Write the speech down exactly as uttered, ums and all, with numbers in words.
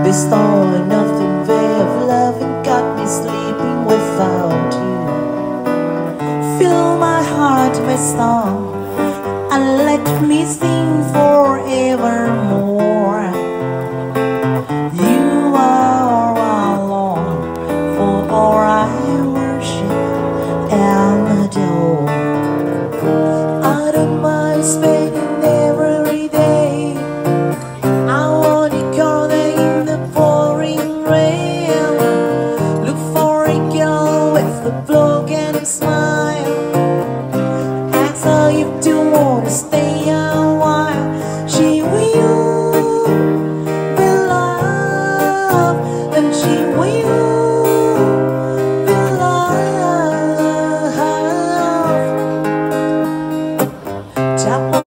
This all or nothing way of loving got me sleeping without you. Fill my heart with song and let me sing forevermore. You are all I long for, all I worship and adore. I don't mind spending every day. I want to go there in the pouring rain. Look for a girl with a broken smile. Ask her if you want to stay a while. She will be loved and she will